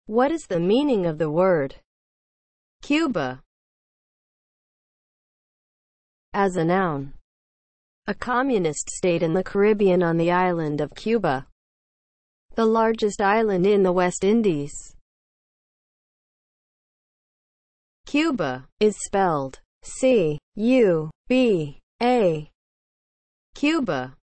What is the meaning of the word Cuba as a noun? A communist state in the Caribbean on the island of Cuba, the largest island in the West Indies. Cuba is spelled C-U-B-A. Cuba